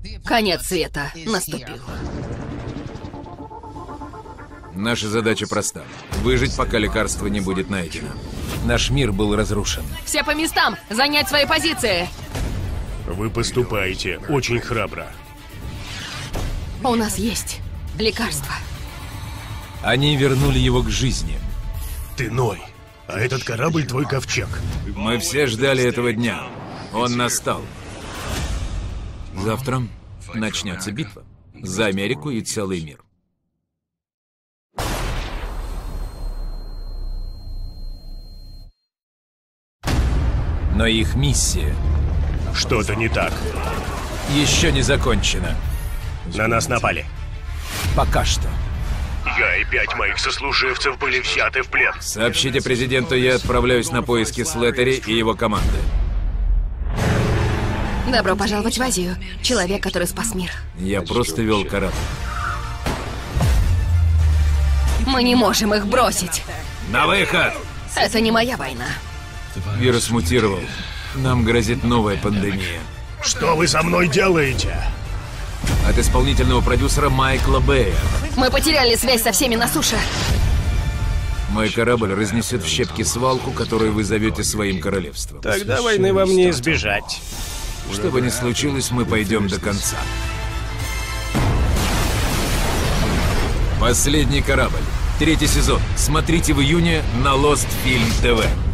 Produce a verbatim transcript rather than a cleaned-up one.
Конец света наступил. Наша задача проста. Выжить, пока лекарство не будет найдено. Наш мир был разрушен. Все по местам! Занять свои позиции! Вы поступаете очень храбро. У нас есть лекарство. Они вернули его к жизни. Ты Ной, а этот корабль твой ковчег. Мы все ждали этого дня. Он настал. Завтра начнется битва за Америку и целый мир. Но их миссия Что-то не так. еще не закончена. На нас напали. Пока что. Я и пять моих сослуживцев были взяты в плен. Сообщите президенту, я отправляюсь на поиски Слеттери и его команды. Добро пожаловать в Азию. Человек, который спас мир. Я просто вел корабль. Мы не можем их бросить. На выход! Это не моя война. Вирус мутировал. Нам грозит новая пандемия. Что вы со мной делаете? От исполнительного продюсера Майкла Бэя. Мы потеряли связь со всеми на суше. Мой корабль разнесет в щепки свалку, которую вы зовете своим королевством. Тогда войны вам не избежать. Что бы ни случилось, мы пойдем до конца. Последний корабль. Третий сезон. Смотрите в июне на Lost Film тэ вэ.